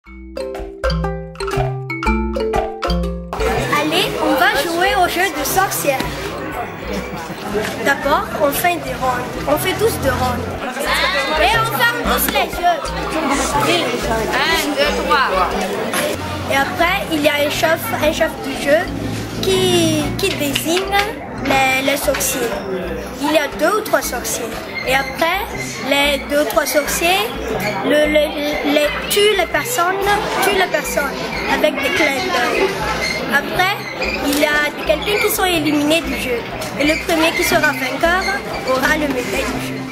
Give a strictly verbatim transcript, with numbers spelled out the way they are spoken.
Allez, on va jouer au jeu de sorcière. D'abord, on fait des rondes. On fait tous deux rondes. Et on ferme tous les yeux. Un, deux, trois. Et après, il y a un chef, un chef du jeu qui, qui désigne les, les sorciers. Il y a deux ou trois sorciers. Et après, les deux ou trois sorciers le, le, les, tuent les personnes, tuent les personnes avec des clins d'œil. Après, il y a quelqu'un qui sont éliminés du jeu. Et le premier qui sera vainqueur aura le médaille du jeu.